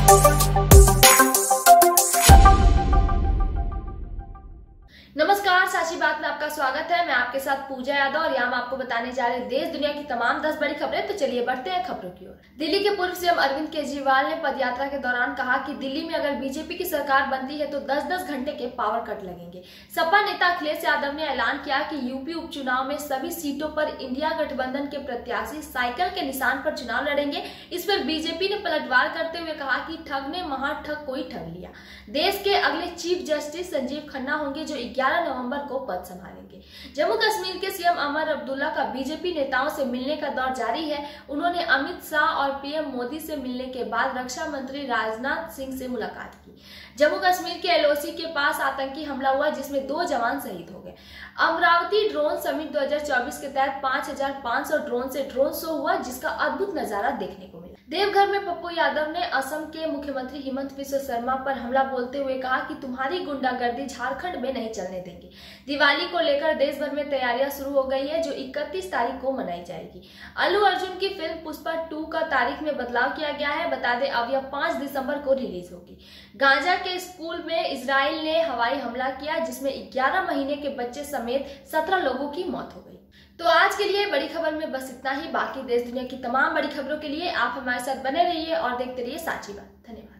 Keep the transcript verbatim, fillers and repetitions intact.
नमस्कार, साची बात में आपका स्वागत है। मैं आपके साथ पूजा यादव और यहाँ मैं आपको बताने जा रहे हैं देश दुनिया की तमाम दस बड़ी खबरें। तो चलिए बढ़ते हैं खबरों की ओर। दिल्ली के पूर्व सीएम अरविंद केजरीवाल ने पदयात्रा के दौरान कहा कि दिल्ली में अगर बीजेपी की सरकार बनती है तो दस दस घंटे के पावर कट लगेंगे। सपा नेता अखिलेश यादव ने ऐलान किया कि यूपी उपचुनाव में सभी सीटों पर इंडिया गठबंधन के प्रत्याशी साइकिल के निशान पर चुनाव लड़ेंगे। इस पर बीजेपी ने पलटवार करते हुए कहा कि ठग ने महाठग कोई ठग लिया। देश के अगले चीफ जस्टिस संजीव खन्ना होंगे जो ग्यारह नवंबर को पद संभालेंगे। जम्मू कश्मीर के सीएम अमर अब्दुल्ला का बीजेपी नेताओं से मिलने का दौर जारी है। उन्होंने अमित शाह और पीएम मोदी से मिलने के बाद रक्षा मंत्री राजनाथ सिंह से मुलाकात की। जम्मू कश्मीर के एलओसी के पास आतंकी हमला हुआ जिसमें दो जवान शहीद हो गए। अमरावती ड्रोन समिट दो हजार चौबीस के तहत पाँच हजार पाँच सौ ड्रोन से ड्रोन शो हुआ जिसका अद्भुत नजारा देखने को मिला। देवघर में पप्पू यादव ने असम के मुख्यमंत्री हिमंत बिस्वा शर्मा पर हमला बोलते हुए कहा कि तुम्हारी गुंडागर्दी झारखंड में नहीं चलने देंगे। दिवाली को लेकर देश भर में तैयारियां शुरू हो गई है जो इकतीस तारीख को मनाई जाएगी। अल्लू अर्जुन की फिल्म पुष्पा टू का तारीख में बदलाव किया गया है। बता दें अब यह पाँच दिसंबर को रिलीज होगी। गांजा के स्कूल में इजराइल ने हवाई हमला किया जिसमें ग्यारह महीने के बच्चे समेत सत्रह लोगों की मौत हो गई। तो आज के लिए बड़ी खबर में बस इतना ही। बाकी देश दुनिया की तमाम बड़ी खबरों के लिए आप हमारे साथ बने रहिए और देखते रहिए साची बात। धन्यवाद।